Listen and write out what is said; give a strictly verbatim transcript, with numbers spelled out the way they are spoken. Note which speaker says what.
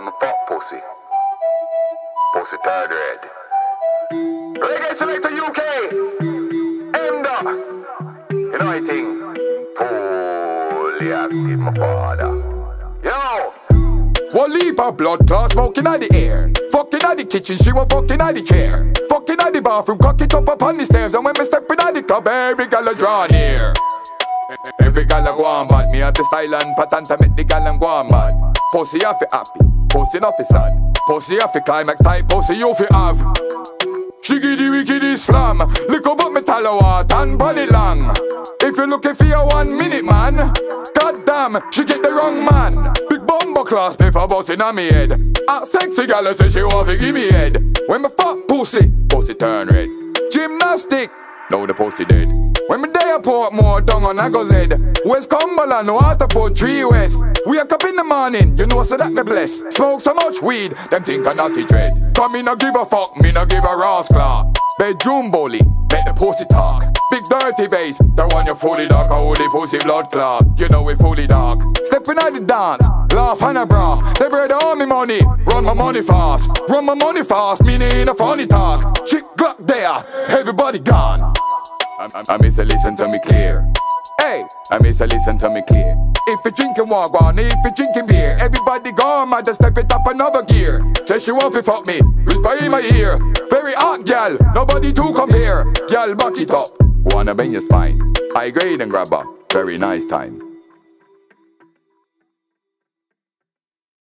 Speaker 1: When my fuck pussy, pussy third red. Reggae Selector U K, Emda. You know I think fully active, my father. Yo.
Speaker 2: One leap of blood clot smoking out the air. Fucking out the kitchen, she was fucking out the chair. Fucking out the bathroom, cock it up upon the stairs. And when me step in out the club, every gal a draw near. Every gal a go on bad. Me have the style and pattern to make the gal and go on mad. Pussy off it happy, pussy off it sad. Pussy off it climax type, pussy you fi have. She give the wicked Islam. Lick up up me talawat and burn it long. If you're looking for your one minute man, goddamn, she get the wrong man. Big bumbo class me for busting on me head. A sexy gal say she want to give me head. When me fuck pussy, pussy turn red. Gymnastic, now the pussy dead. When me day a Portmore down on Agos head. West Cumberland, Waterford, Tree West. Wake up in the morning, you know so that me bless. Smoke so much weed, them think I naughty dread. But me no give a fuck, me no give a rascal. Bedroom bully, make the pussy talk. Big dirty bass, the one you fully dark. A holy pussy blood clot, you know we fully dark. Stepping out the dance, laugh and a broth. They bread all me money, run my money fast. Run my money fast, meaning a funny talk. Chick Glock there, everybody gone. I, I, I miss a listen to me clear. Hey, I miss a listen to me clear. If you drinking water, if you drinking beer, everybody gone, man, just step it up another gear. Say she want to fuck me, whisper in my ear. Very hot gal, nobody to compare. Gal, back it up, wanna bend your spine. High grade and grab her, very nice time.